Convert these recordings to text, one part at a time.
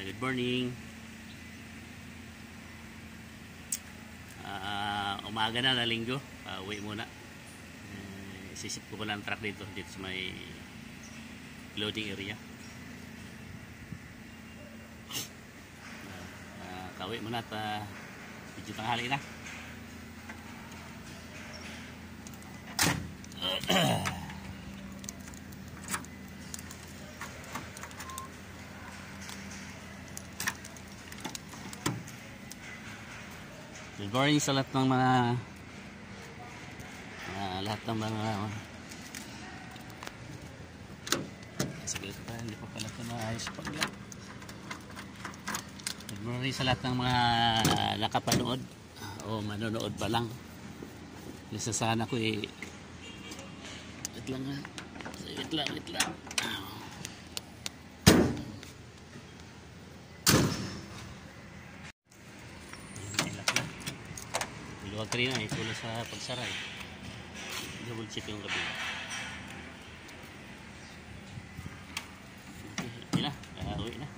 Good morning. Umaga na linggo. Uwi muna. Isisip ko pala ang truck dito sa may loading area. Kauwi muna at medyo tanghali na. Good morning sa lahat ng mga sige pa, hindi pa pala ito maayos pagla. Good morning sa lahat ng mga nakapanood o manonood pa lang. Isa sana ko wait lang. Luwag ka rin na, itulo sa pagsaray. Double check yung gabi. Okay, yun na, uwi na.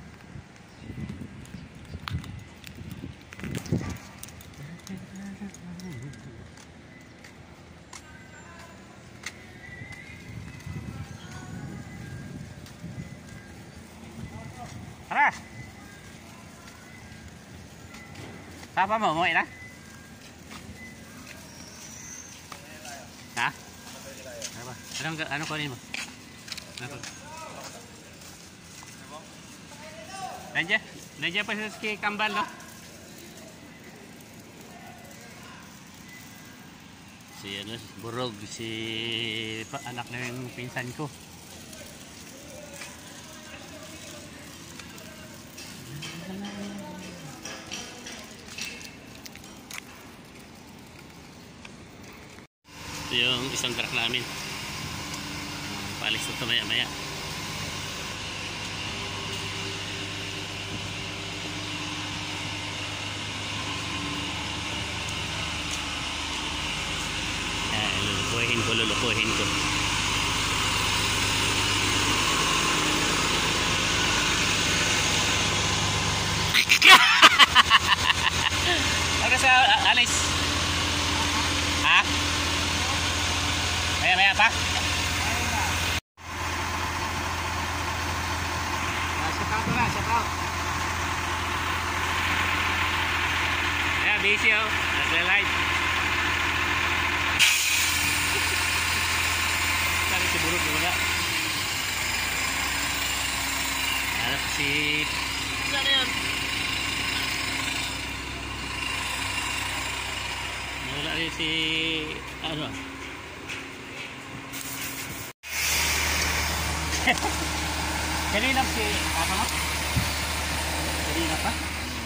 Tara! Papa mo, umuwi na? Ha? Ano kunin mo? Nandiyan pa sa kambal, no? Burog, anak na yung pinsan ko. Ito yung isang truck namin. Paalis na ito maya-maya. Lulukuhin ko. Ano sa alis? Ha? Maya pa? Shout out. Yeah, busy oh. Nasa light. Sari si buruk juga. Ada si sana yan. Wala rin si ano. Kanina si apa no? Kanina pa?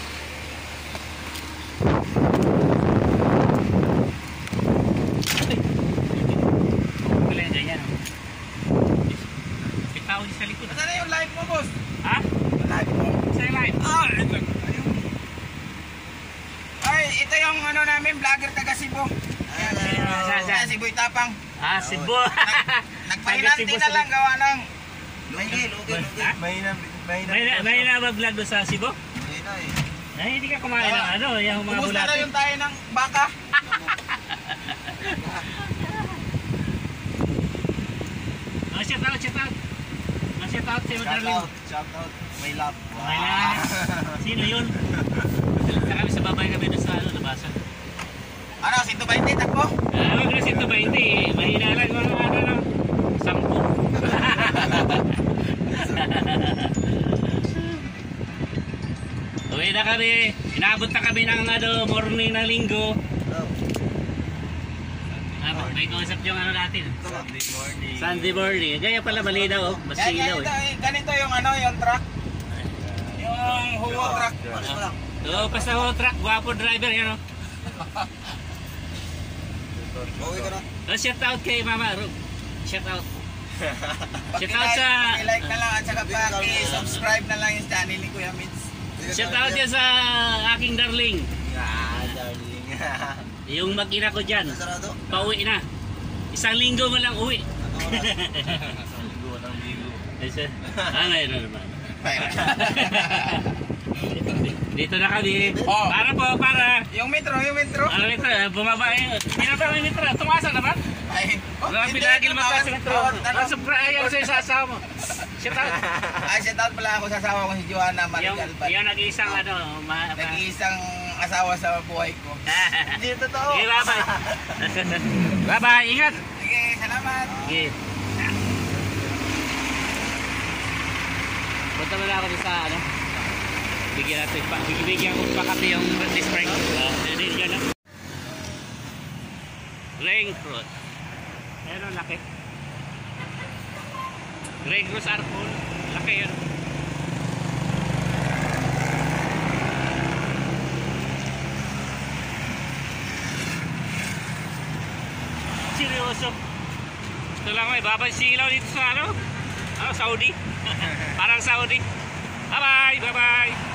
Wala na yan. Bitaw di sa likod. Saan yung live mo, boss? Ha? Live mo? Saan live? Ay, ito yung ano namin, vlogger taga Cebu. Cebu Itapang. Cebu. Nagpahinanti na lang gawa ng Mahina ba vlog doon sa Cebu? Mahina eh. Ay, hindi ka kumain ng ano, yung mga bulate. Ubus na yung tayo ng baka. Shout out si Madarling. Shout out. May love. Sino yun? Kami sa babay kami doon sa labasan. Ano, 120 takbo? Wag na 120. Mahina lang mga ano lang. 10. Uwi na kami. Inabot na kami ng morning ng linggo. May concept yung ano natin. Sunday morning. Gaya pala malinaw. Mas ilaw eh. Ganito yung ano, yung truck. Yung huwo truck. Basta huwo truck. Guwapo driver yan o. Shout out kay Mama Rug. Shout out. Shout out sa like na lang at saka paki-subscribe na lang yung channel ni Kuya Mitz. Shout out yan sa aking darling. Darling. Yung mag-ina ko dyan. Pauwi na. Isang linggo mo lang uwi. Isang linggo. Mayroon naman. Dito na kami. Oh. Para po, para. Yung metro. Ano metro? Bumaba eh. Pinata yung metro. Tumasa na ba? Ay, Wala pinagil mo sa metro. Ang surprise ayaw sa'yo sa asawa mo. Shout out. Ay, shout out pala ako sa asawa ko si Joanna Marical. Yung nag-iisang ano. Nag-iisang asawa sa buhay ko. Hindi totoo. Okay, bye-bye. Bye-bye. Ingat. Sige, salamat. Okay. Punta mo na ako sa ano. Bigyan natin pa. Bigyan ko pa kasi yung disc brake. Hindi yan na. Rain fruit. Ayan ang laki. Grey Goose Arpol. Laki yun. Seryoso. Ito lang may babay silaw dito sa ano? Saudi. Parang Saudi. Bye bye. Bye bye.